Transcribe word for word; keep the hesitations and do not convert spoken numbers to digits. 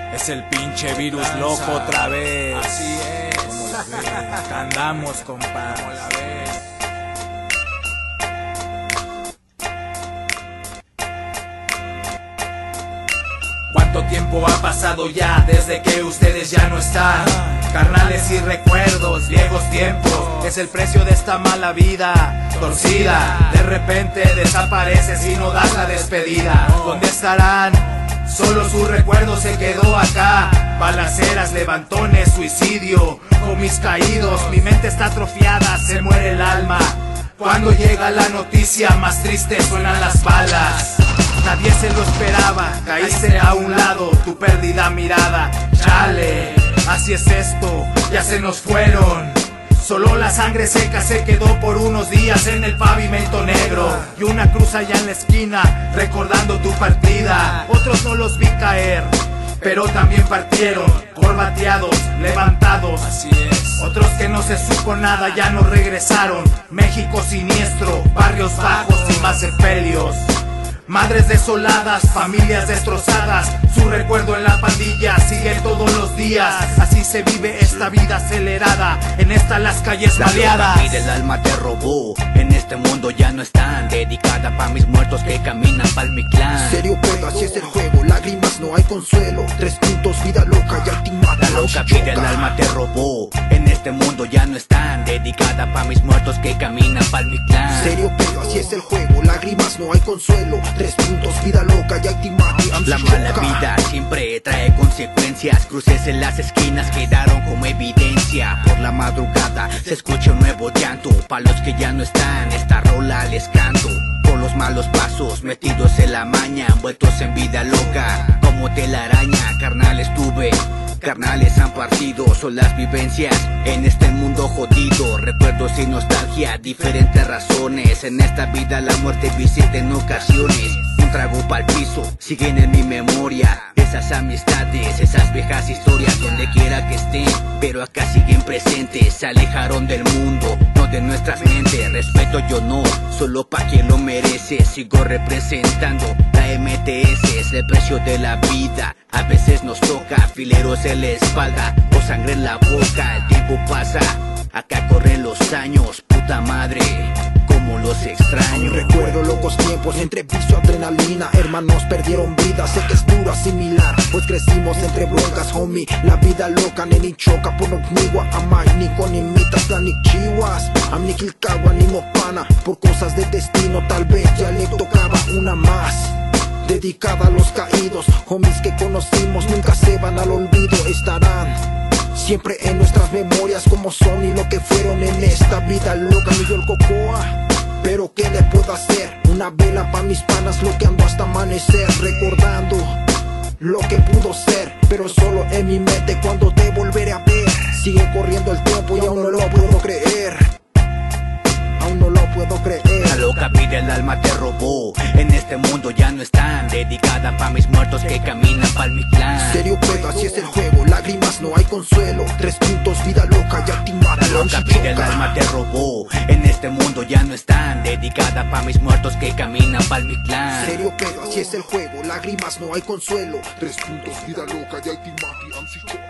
Es el pinche virus loco otra vez. Así es. Como la ves, acá andamos, compa. Como la ves. ¿Cuánto tiempo ha pasado ya desde que ustedes ya no están? Carnales y recuerdos, viejos tiempos. Es el precio de esta mala vida torcida. De repente desapareces y no das la despedida. ¿Dónde estarán? Solo su recuerdo se quedó acá. Balaceras, levantones, suicidio, homies caídos. Mi mente está atrofiada, se muere el alma. Cuando llega la noticia, más triste suenan las balas. Nadie se lo esperaba, caíste a un lado, tu perdida mirada. Chale, así es esto, ya se nos fueron. Solo la sangre seca se quedó por unos días en el pavimento negro. Y una cruz allá en la esquina, recordando tu partida. Otros no los vi caer, pero también partieron, corbateados, levantados. Así es. Otros que no se supo nada ya no regresaron. México siniestro, barrios bajos y más sepelios. Madres desoladas, familias destrozadas. Su recuerdo en la pandilla sigue todos los días. Así se vive esta vida acelerada, en esta las calles baleadas. La loca del alma te robó, en este mundo ya no están. Dedicada pa' mis muertos que caminan pa'l mi clan. Serio pedo, así es el juego, lágrimas no hay consuelo. Tres puntos, vida loca y ultimata. La loca vida el alma te robó, en este mundo ya no están. Dedicada pa' mis muertos que caminan pa'l mi clan. Serio pedo, así es el juego, lágrimas no hay consuelo. Tres puntos, vida loca y ultimata. La mala vida siempre trae consecuencias. Cruces en las esquinas quedaron como evidencia. Por la madrugada se escucha un nuevo llanto. Pa' los que ya no están, esta rola les canto. Por los malos pasos, metidos en la maña, envueltos en vida loca, como telaraña. Carnales tuve, carnales han partido. Son las vivencias en este mundo jodido. Recuerdos y nostalgia, diferentes razones. En esta vida la muerte visita en ocasiones. Un trago pa'l piso, siguen en mi memoria. Esas amistades, esas viejas historias, donde quiera que estén, pero acá siguen presentes. Se alejaron del mundo, no de nuestras mentes. Respeto y honor, solo pa' quien lo merece. Sigo representando la M T S, es el precio de la vida. A veces nos toca fileros en la espalda o sangre en la boca. El tiempo pasa, acá corren los años. Puta madre, como los extraño. Recuerdo locos tiempos, entre vicio, adrenalina. Hermanos perdieron vida, sé que es duro asimilar, pues crecimos entre broncas, homie. La vida loca, neni choca por nigua. Amai, ni con imitas, la ni chihuas. Am ni kilkawa, ni mopana. Por cosas de destino, tal vez ya le tocaba una más. Dedicada a los caídos, homies que conocimos nunca se van al olvido. Estarán siempre en nuestras memorias como son y lo que fueron en esta vida loca. Miguel Cocoa, pero ¿qué le puedo hacer? Una vela pa' mis panas bloqueando hasta amanecer. Recordando lo que pudo ser, pero solo en mi mente cuando te volveré a ver. Sigue corriendo el tiempo y aún no lo puedo creer. Aún no lo puedo creer. La loca vida el alma te robó, en este mundo ya no están. Dedicada pa' mis muertos que caminan pa'l mi clan. Serio pedo, así es el juego, lágrimas no hay consuelo. Tres puntos, vida loca y ultimata. La loca vida el alma te robó, en este mundo ya no están. Dedicada pa' mis muertos que caminan pa'l mi clan. Serio pedo, así es el juego, lágrimas no hay consuelo. Tres puntos, vida loca y ultimata.